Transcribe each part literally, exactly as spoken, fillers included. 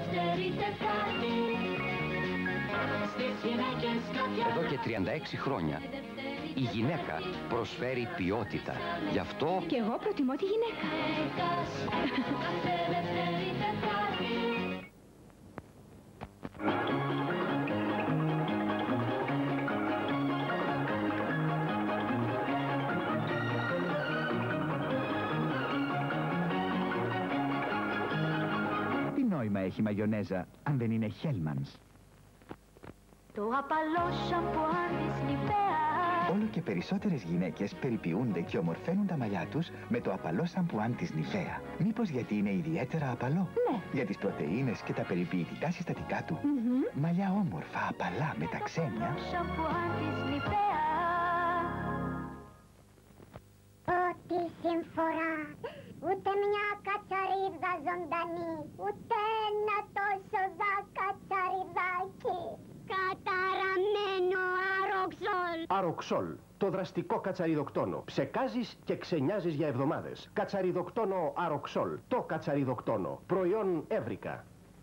Εδώ και τριάντα έξι χρόνια η γυναίκα προσφέρει ποιότητα. Γι' αυτό και εγώ προτιμώ τη γυναίκα. Τι νόημα έχει μαγιονέζα αν δεν είναι Hellmann's? Το απαλό σαμπουάν της Νιβέα. Όλο και περισσότερες γυναίκες περιποιούνται και ομορφαίνουν τα μαλλιά τους με το απαλό σαμπουάν της Νιβέα. Μήπως γιατί είναι ιδιαίτερα απαλό? Ναι. Για τις πρωτεΐνες και τα περιποιητικά συστατικά του. Mm-hmm. Μαλλιά όμορφα, απαλά, με τα ξένια. Σαμπουάν της Νιβέα. Ό,τι συμφορά, ούτε μια κατσαρίδα ζωντανή, ούτε ένα τόσο δα κατσαριδάκι. Καταραμένο αροξόλ. Αροξόλ, το δραστικό κατσαριδοκτόνο. Ψεκάζεις και ξενιάζεις για εβδομάδες. Κατσαριδοκτόνο αροξόλ, το κατσαριδοκτόνο. Προϊόν Εύρικα.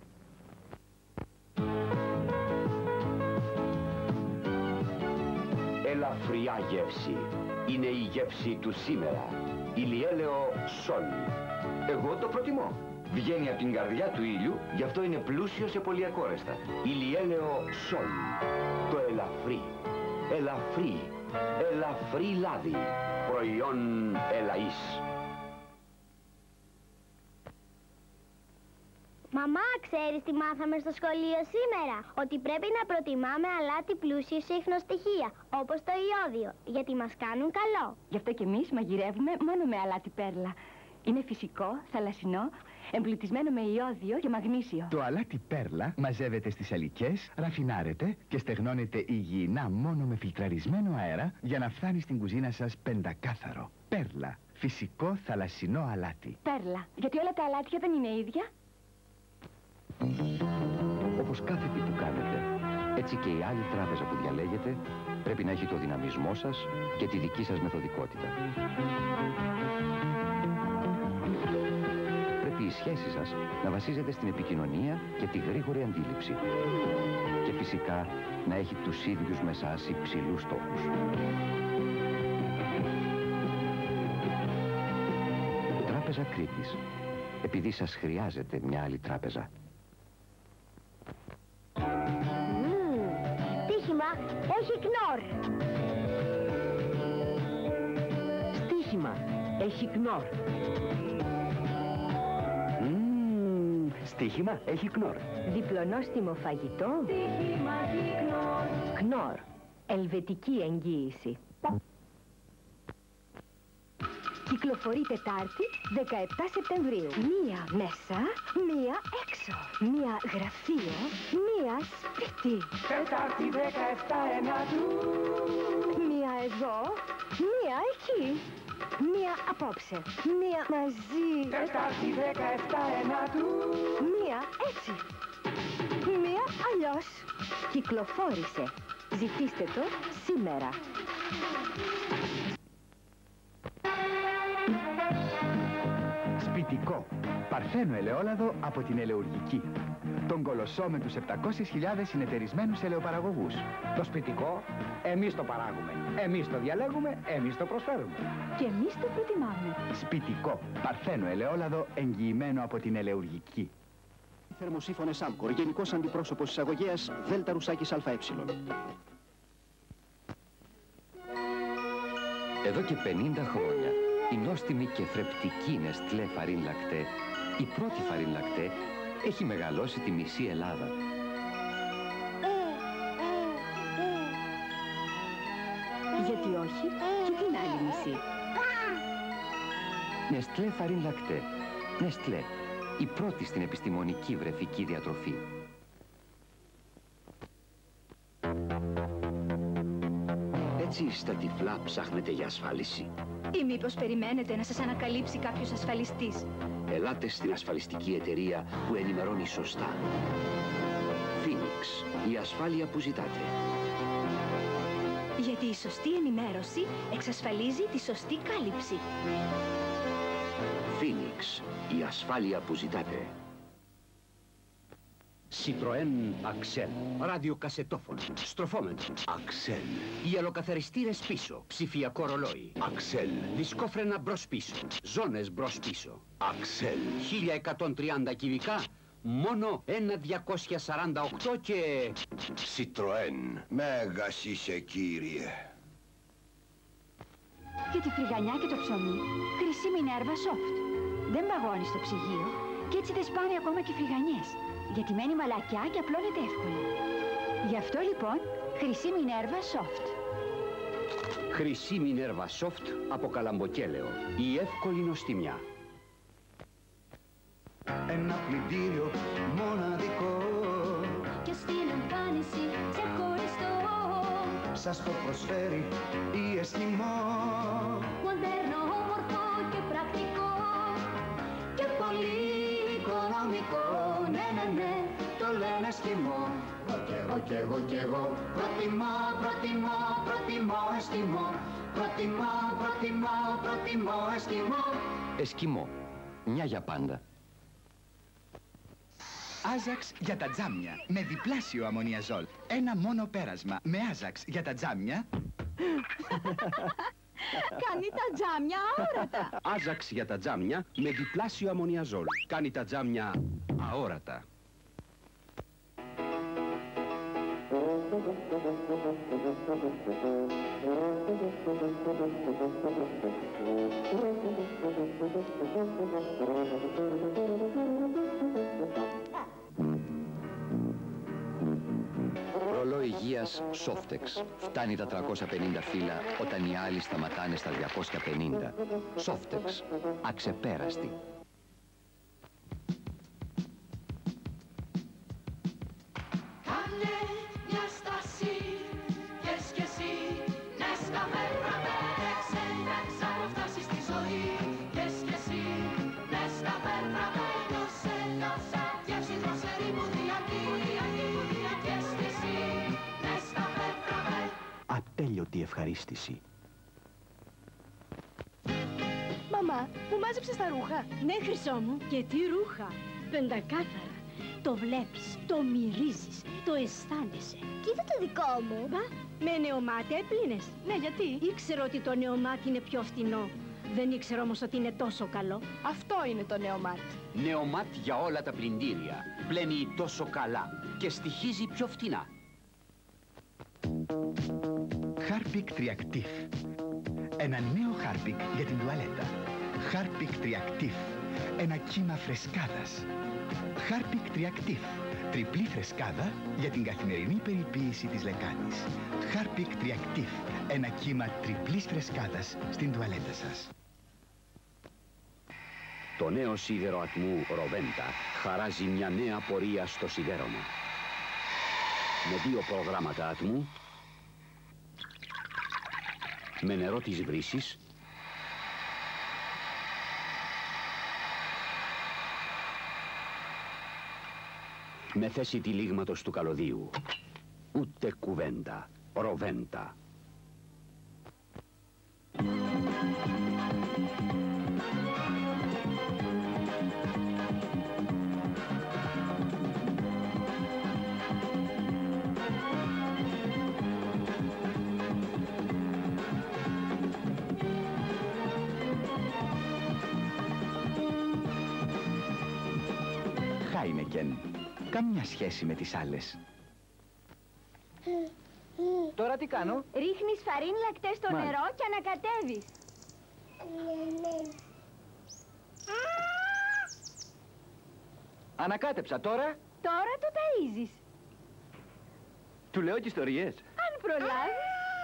ελαφριά γεύση. Είναι η γεύση του σήμερα. Ηλιέλαιο Σολ. Εγώ το προτιμώ. Βγαίνει από την καρδιά του ήλιου, γι' αυτό είναι πλούσιο σε πολυακόρεστα. Ηλιέλαιο Σολ. Το ελαφρύ. Ελαφρύ. Ελαφρύ λάδι. Προϊόν Ελαΐς. Μαμά, ξέρεις τι μάθαμε στο σχολείο σήμερα? Ότι πρέπει να προτιμάμε αλάτι πλούσιο σε ιχνοστοιχεία, όπως το ιόδιο, γιατί μας κάνουν καλό. Γι' αυτό και εμείς μαγειρεύουμε μόνο με αλάτι πέρλα. Είναι φυσικό, θαλασσινό, εμπλουτισμένο με ιόδιο και μαγνήσιο. Το αλάτι πέρλα μαζεύεται στις αλικές, ραφινάρεται και στεγνώνεται υγιεινά μόνο με φιλτραρισμένο αέρα για να φτάνει στην κουζίνα σας πεντακάθαρο. Πέρλα. Φυσικό θαλασσινό αλάτι. Πέρλα. Γιατί όλα τα αλάτια δεν είναι ίδια. Όπως κάθε τι που κάνετε, έτσι και η άλλη τράπεζα που διαλέγετε πρέπει να έχει το δυναμισμό σας και τη δική σας μεθοδικότητα. Πρέπει η σχέση σας να βασίζεται στην επικοινωνία και τη γρήγορη αντίληψη. Και φυσικά να έχει τους ίδιους με εσάς υψηλούς στόχους. Τράπεζα Κρήτης. Επειδή σας χρειάζεται μια άλλη τράπεζα. Στοίχημα, έχει κνόρ. Στοίχημα, έχει κνόρ. Mm, στοίχημα, έχει κνόρ. Διπλονόστιμο φαγητό. Στοίχημα, έχει κνόρ. Κνόρ. Ελβετική εγγύηση. Κυκλοφορεί Τετάρτη, δεκαεπτά Σεπτεμβρίου. Μία μέσα, μία έξω. Μία γραφείο, μία σπίτι. Τετάρτη δεκαεπτά ενάτου. Μία εδώ, μία εκεί. Μία απόψε, μία μαζί. Τετάρτη δεκαεπτά ενάτου. Μία έτσι. Μία αλλιώς. Κυκλοφόρησε. Ζητήστε το σήμερα. Σπιτικό. Παρθένο ελαιόλαδο από την ελαιουργική. Τον κολοσσό με τους επτακόσιες χιλιάδες συνεταιρισμένους ελαιοπαραγωγούς. Το σπιτικό, εμείς το παράγουμε. Εμείς το διαλέγουμε, εμείς το προσφέρουμε. Και εμείς το προτιμάμε. Σπιτικό. Παρθένο ελαιόλαδο εγγυημένο από την ελαιουργική. Θερμοσύφωνες Άλκορ, Γενικός Αντιπρόσωπος Εισαγωγέας, Δέλτα Ρουσάκης ΑΕ. Εδώ και πενήντα χρόνια η νόστιμη και θρεπτική Νεστλέ Φαρίν Λακτέ, η πρώτη Φαρίν Λακτέ, έχει μεγαλώσει τη μισή Ελλάδα. Γιατί όχι, και την άλλη μισή. Νεστλέ Φαρίν Λακτέ. Νεστλέ, η πρώτη στην επιστημονική βρεφική διατροφή. Έτσι στα τυφλά ψάχνετε για ασφάλιση. Ή μήπως περιμένετε να σας ανακαλύψει κάποιος ασφαλιστής. Ελάτε στην ασφαλιστική εταιρεία που ενημερώνει σωστά. Phoenix, η ασφάλεια που ζητάτε. Γιατί η σωστή ενημέρωση εξασφαλίζει τη σωστή κάλυψη. Phoenix, η ασφάλεια που ζητάτε. Citroën Axel. Ραδιοκασετόφωνο. Στροφόμενο. Αξέλ. Οι αλοκαθαριστήρες πίσω. Ψηφιακό ρολόι. Αξέλ. Δισκόφρενα μπρος πίσω. Ζώνες μπρος πίσω. Αξέλ. χίλια εκατόν τριάντα κυβικά. Μόνο ένα διακόσια σαράντα οκτώ και... Citroën. Μέγας είσαι, κύριε. Για τη φρυγανιά και το ψωμί, χρυσή Μινέρβα Soft. Δεν παγώνει στο ψυγείο και έτσι δεν σπάνε ακόμα και φρυγανιές. Γιατί μένει μαλακιά και απλώνεται εύκολα. Γι' αυτό λοιπόν, χρυσή Μινέρβα Soft. Χρυσή Μινέρβα Soft από καλαμποκέλαιο. Η εύκολη νοστιμιά. Ένα πλυντήριο μοναδικό Και στην εμφάνιση ξεχωριστό. σας το προσφέρει η Εσκιμό. Μοντέρνο, όμορφο και πρακτικό. Και πολύ οικονομικό. Ναι, ναι, ναι, Το λένε Εσκιμό. Κι εγώ, κι εγώ, κι εγώ προτιμώ, προτιμώ, προτιμώ Εσκιμό. Προτιμώ, προτιμώ, προτιμώ Εσκιμό. Εσκιμό. Μια για πάντα. Άζαξ για τα τζάμια με διπλάσιο αμμονιαζόλ. Ένα μόνο πέρασμα με Άζαξ για τα τζάμια. Κάνει τα τζάμια αόρατα. Άζαξ για τα τζάμια με διπλάσιο αμμονιαζόλ. Κάνει τα τζάμια αόρατα. Ρολόι υγείας Softex. Φτάνει τα τριακόσια πενήντα φύλλα όταν οι άλλοι σταματάνε στα διακόσια πενήντα. Softex. Αξεπέραστη. κάνε μια στάση. Βγες κι εσύ. Ναι, στα μέτρα με ξένα ξαναφτάσεις στη ζωή. Βγες κι εσύ. Ναι, στα μέτρα με νιώσε, νιώσα. Γεύση δροσερή μου διακή. Βγες κι εσύ. Ναι, στα μέτρα με. Ατέλειωτη ευχαρίστηση. Μαμά, μου μάζεψες τα ρούχα. Ναι, χρυσό μου. Και τι ρούχα. Πεντακάθαρα. Το βλέπεις, το μυρίζεις, το αισθάνεσαι. Κοίτα το δικό μου. Μπα, με νεομάτι έπλυνες. Ναι, γιατί? Ήξερα ότι το νεομάτι είναι πιο φθηνό. Δεν ήξερα όμως ότι είναι τόσο καλό. Αυτό είναι το νέο μάτι. Νεομάτ για όλα τα πλυντήρια. Πλένει τόσο καλά και στοιχίζει πιο φτηνά. Harpic Triactif. Ένα νέο Harpic για την τουαλέτα. Harpic Triactif. Ένα κύμα φρεσκάδας. Harpic Triactif. Τριπλή φρεσκάδα για την καθημερινή περιποίηση της λεκάνης. Harpic Triactif. Ένα κύμα τριπλής φρεσκάδας στην τουαλέτα σας. Το νέο σίδερο ατμού Ροβέντα χαράζει μια νέα πορεία στο σιδέρωμα. Με δύο προγράμματα ατμού, με νερό της βρύσης, με θέση τυλίγματος του καλωδίου. Ούτε κουβέντα. Ροβέντα. Χάινεκεν. Καμιά σχέση με τις άλλες. Τώρα τι κάνω? Ρίχνεις φαρίνη λακτέ στο Μάλιστα. νερό και ανακατεύεις. Ανακάτεψα τώρα. Τώρα το ταΐζεις. Του λέω και ιστορίες. Αν προλάβεις.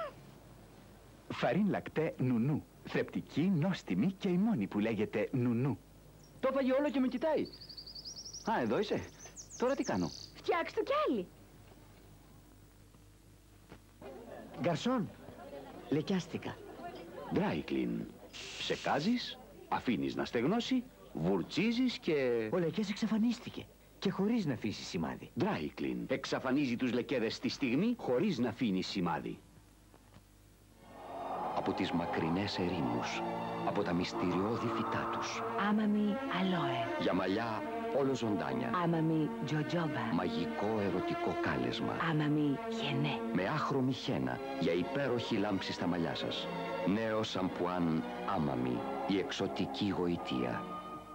Φαρίν λακτέ νουνού. Θρεπτική, νόστιμη και η μόνη που λέγεται νουνού. Το έφαγε όλο και με κοιτάει. Α, εδώ είσαι. Τώρα τι κάνω? Φτιάξ' του κι άλλη. Γκαρσόν. Λεκιάστηκα. Dry clean. Ψεκάζεις, αφήνεις να στεγνώσει, βουρτσίζεις και... Ο λεκές εξαφανίστηκε. Και χωρίς να αφήσει σημάδι. Dry clean. Εξαφανίζει τους λεκέδες στη στιγμή χωρίς να αφήνει σημάδι. Από τις μακρινές ερήμους, από τα μυστηριώδη φυτά τους. Άμαμι αλόε. Για μαλλιά όλο ζωντάνια. Άμαμι τζοτζόμπα. Μαγικό ερωτικό κάλεσμα. Άμαμι χενέ. Με άχρωμη χένα για υπέροχη λάμψη στα μαλλιά σας. Νέο σαμπουάν Άμαμι, η εξωτική γοητεία.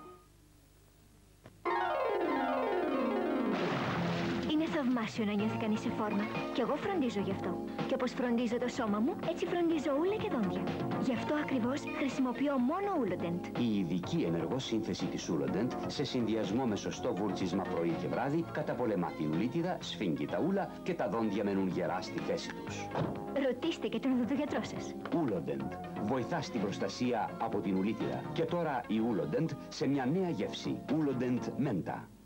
Είναι θαυμάσιο να νιώθει κανείς σε φόρμα. Κι εγώ φροντίζω γι' αυτό. Και όπως φροντίζω το σώμα μου, έτσι φροντίζω ούλα και δόντια. Γι' αυτό ακριβώς χρησιμοποιώ μόνο Ούλοντεντ. Η ειδική ενεργό σύνθεση της Ούλοντεντ, σε συνδυασμό με σωστό βουρτσίσμα πρωί και βράδυ, καταπολεμά την ουλίτιδα, σφίγγει τα ούλα και τα δόντια μένουν γερά στη θέση τους. Ρωτήστε και τον οδοντογιατρό σας. Ούλοντεντ. Βοηθά στην προστασία από την ουλίτιδα. Και τώρα η Ούλοντεντ σε μια νέα γεύση. Ούλοντεντ Μέντα.